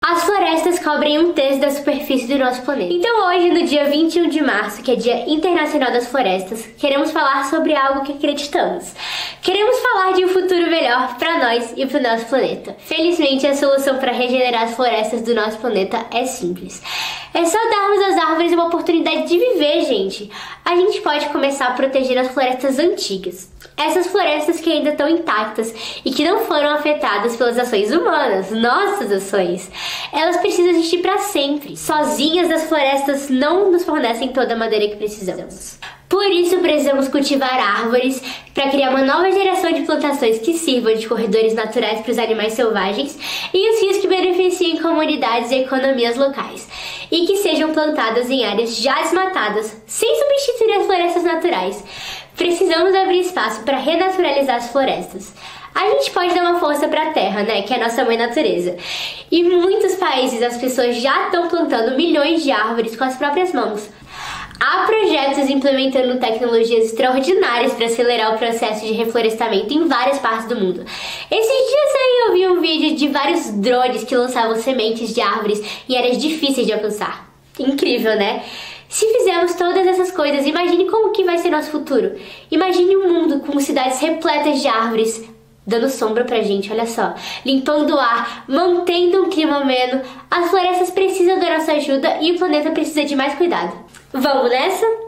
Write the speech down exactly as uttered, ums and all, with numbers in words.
As florestas cobrem um terço da superfície do nosso planeta. Então hoje, no dia vinte e um de março, que é Dia Internacional das Florestas, queremos falar sobre algo que acreditamos. Queremos falar de um futuro melhor para nós e para o nosso planeta. Felizmente, a solução para regenerar as florestas do nosso planeta é simples. É só darmos às árvores uma oportunidade de viver, gente. A gente pode começar a proteger as florestas antigas. Essas florestas que ainda estão intactas e que não foram afetadas pelas ações humanas, nossas ações. Elas precisam existir para sempre. Sozinhas, as florestas não nos fornecem toda a madeira que precisamos. Por isso, precisamos cultivar árvores para criar uma nova geração de plantações que sirvam de corredores naturais para os animais selvagens e os rios que beneficiem comunidades e economias locais, e que sejam plantadas em áreas já desmatadas, sem substituir as florestas naturais. Precisamos abrir espaço para renaturalizar as florestas. A gente pode dar uma força para a terra, né, que é a nossa mãe natureza. E em muitos países as pessoas já estão plantando milhões de árvores com as próprias mãos. Há projetos implementando tecnologias extraordinárias para acelerar o processo de reflorestamento em várias partes do mundo. Esses dias aí eu vi um vídeo de vários drones que lançavam sementes de árvores em áreas difíceis de alcançar. Incrível, né? Se fizermos todas essas coisas, imagine como que vai ser nosso futuro. Imagine um mundo com cidades repletas de árvores, dando sombra pra gente, olha só. Limpando o ar, mantendo um clima ameno. As florestas precisam da nossa ajuda e o planeta precisa de mais cuidado. Vamos nessa?